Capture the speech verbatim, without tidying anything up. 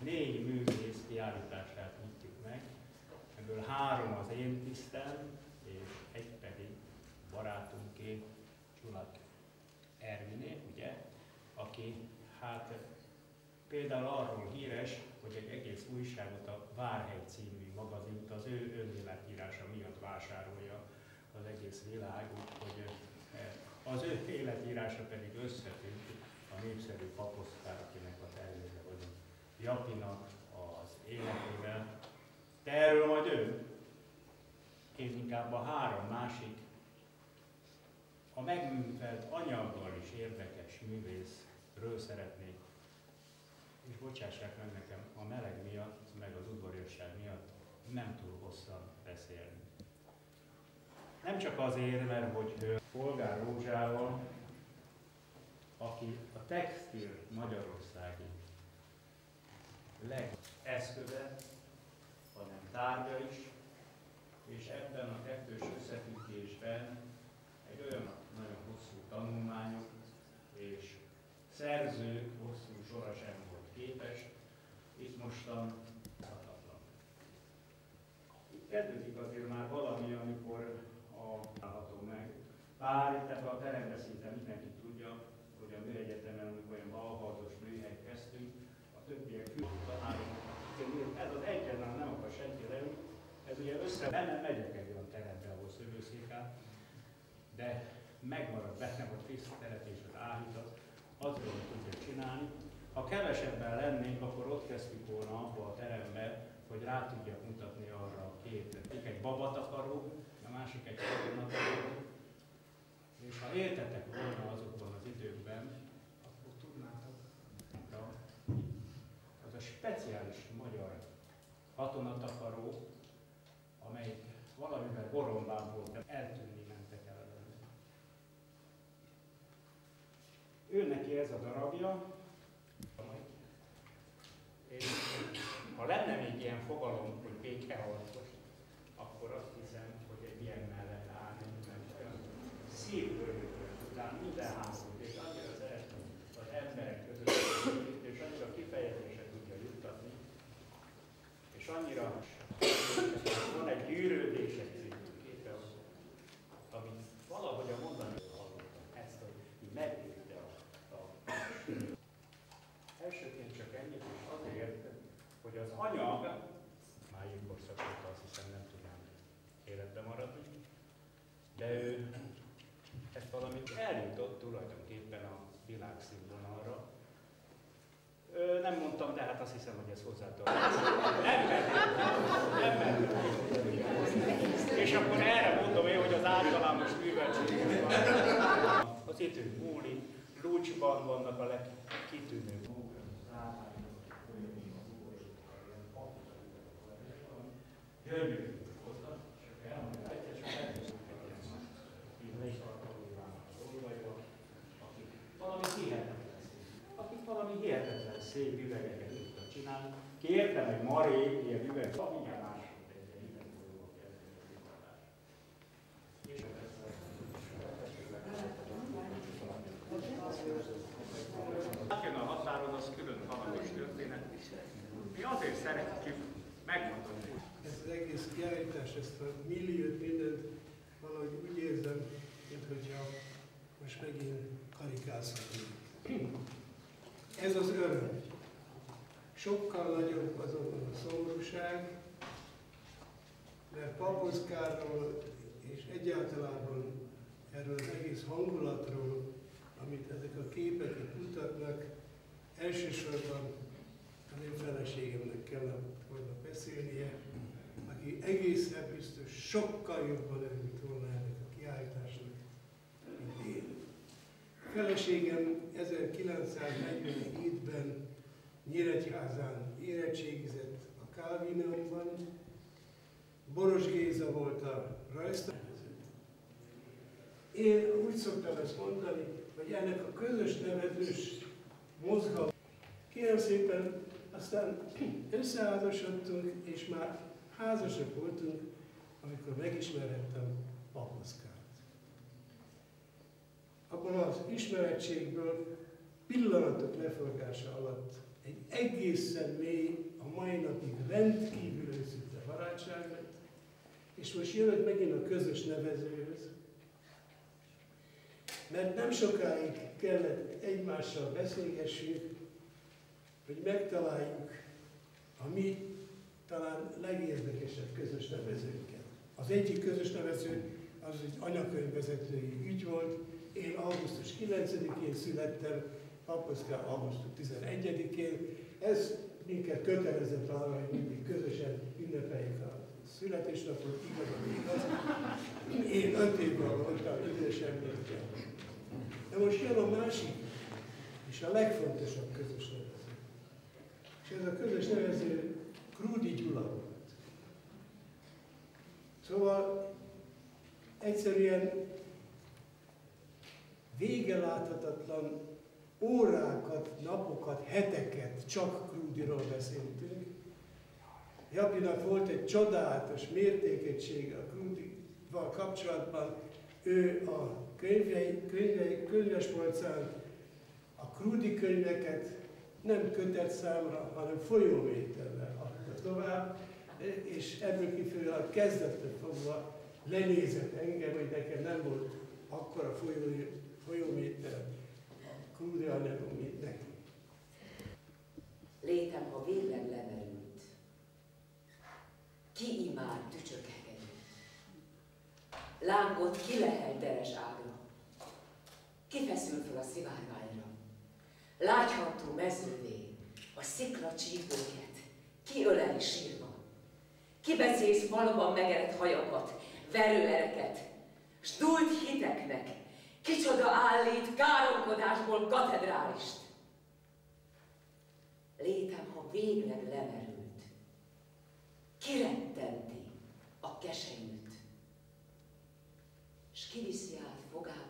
négy művész kiállítását nyitjuk meg, ebből három az én tisztem, és egy pedig barátunké, Csulak Erviné, ugye, aki hát például arról híres, hogy egy egész újságot, a Várhegy című magazint az ő önéletírása miatt vásárolja az egész világ, hogy az ő életírása pedig összefügg a népszerű Paposzkár, akinek a terméke vagyunk, Japinak az életével. De erről majd ő, én inkább a három másik, a megművelt anyaggal is érdekes művészről szeretnék, és bocsássák meg nekem, a meleg miatt, meg az udvariasság miatt nem túl hosszan beszélni. Nem csak azért, mert hogy Polgár Rózsával, aki a textil magyarországi legeszköze, hanem tárgya is, és ebben a kettős összefüggésben egy olyan nagyon hosszú tanulmányok és szerzők hosszú sora sem volt képes, itt mostan hatatlan. Itt kezdődik azért már valami, amikor a található meg. Bár tehát a teremben szinte mindenki tudja, hogy a műegyetemen, amikor olyan balhardos műhely kezdtünk, a többiek tanárok, ez az egyetlen nem akar senki leülni, ez ugye össze, nem megyek egy olyan terembe, ahol szövőszék áll, de megmarad bennem a tisztelet és az áhítat, azért tudja csinálni. Ha kevesebben lennénk, akkor ott kezdtük volna abba a terembe, hogy rá tudjak mutatni arra a két. Egy babatakaró, a másik egy katonakaró. És ha éltetek volna azokban az időkben, akkor tudnátok, az a speciális magyar katonatakaró, amelyik valamivel borombán volt, eltűnni mentek el előre. Ő neki ez a darabja, és ha lenne még ilyen fogalom, hogy békeharcos, akkor azt hiszem, hogy egy ilyen mellett állni, mert szívbőrökről után minden háborút, és annyira szeretem az emberek között, és annyira kifejezésre tudja juttatni, és annyira van egy gyűrődés, egy képe, amit valahogy a mondani hallottam, ezt, hogy megvédte a, a elsőként csak ennyit, és azért, hogy az anyag, máig korszakot azt hiszem nem tudnám életbe maradni, de ő ezt valamit eljutott tulajdonképpen a világszínvonalra. Nem mondtam, de hát azt hiszem, hogy ez hozzátartozik. Nem nem nem És akkor erre mondom én, hogy az általános műveltség az idő múlik, Lúcsban vannak a legkitűnőbb. Gyönyörű voltak, csak elmondani, egyszer csak akik valami hihetetlen szép, akik valami hihetetlen szép üvegeket tudtak csinálni. Kértem egy marék ilyen üveget, a mindjárt másod egy ilyen üvegbolygóba kezdeni a és átjön a határon, az külön hatalmas történet. Mi azért szeretjük megmondani. Ez az egész kiállítás, ezt a milliót, mindent valahogy úgy érzem, mintha most megint karikázhatunk. Ez az öröm. Sokkal nagyobb azonban a szomorúság, mert Paposzkárról és egyáltalában erről az egész hangulatról, amit ezek a képek mutatnak, elsősorban az én feleségemnek kellett volna beszélnie, aki egészen biztos sokkal jobban örült volna ennek a kiállításnak, mint én. A feleségem ezerkilencszáznegyvenhétben Nyíregyházán érettségizett a Calvinumban, Boros Géza volt a rajztervező. Én úgy szoktam ezt mondani, hogy ennek a közös nevezős mozgalom. Kérem szépen, aztán összeházasodtunk, és már házasak voltunk, amikor megismerhettem Paposzkárt. Abban az ismerettségből pillanatok leforgása alatt egy egészen mély, a mai napig rendkívül őszinte barátság lett, és most jövök megint a közös nevezőhöz, mert nem sokáig kellett egymással beszélgessünk, hogy megtaláljuk a mi talán legérdekesebb közös nevezőnket. Az egyik közös nevező az egy anyakönyvvezetői ügy volt. Én augusztus kilencedikén születtem, Pappaszka augusztus tizenegyedikén. Ez minket kötelezett arra, hogy mindig közösen ünnepeljük a születésnapot, igaz, igaz. Én öt évvel voltam idősebb nőkkel. De most jön a másik, és a legfontosabb közös nevező. És ez a közös nevező Krúdy Gyula volt. Szóval egyszerűen végeláthatatlan órákat, napokat, heteket csak Krúdyról beszéltünk. Japinak volt egy csodálatos mértékegysége a Krúdyval kapcsolatban. Ő a könyvei, könyvei, könyvespolcán a Krúdy könyveket nem kötetszámra, hanem folyóméterrel adta tovább, és ebből kifejezően kezdettől fogva lenézett engem, hogy nekem nem volt akkora folyó, folyóméter a Krúdy anyagom, mint neki. Létem, ha végleg lemerült, ki imád tücsök hegedűt, lángot ki lehel teres ágra, ki feszül fel a szivárványra, lágyhartó mezővé a szikla csípőket, ki öleli sírva, ki becész faluban megerett hajakat, verőereket, s dúlt hiteknek, kicsoda állít káromkodásból katedrálist. Létem, ha végleg lemerült, kirettenti a keselyűt, s kiviszi át fogát